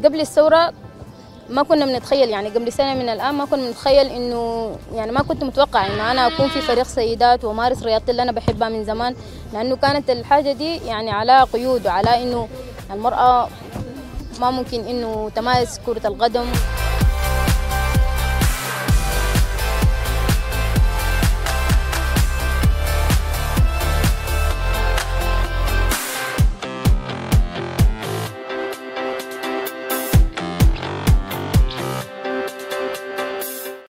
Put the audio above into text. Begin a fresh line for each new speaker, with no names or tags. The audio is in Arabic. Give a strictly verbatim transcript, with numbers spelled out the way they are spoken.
قبل الثورة ما كنا بنتخيل، يعني قبل سنة من الآن ما كنا بنتخيل إنه، يعني ما كنت متوقع إنه أنا أكون في فريق سيدات وأمارس رياضتي اللي أنا بحبها من زمان، لأنه كانت الحاجة دي يعني على قيود وعلى إنه المرأة ما ممكن إنه تمارس كرة القدم.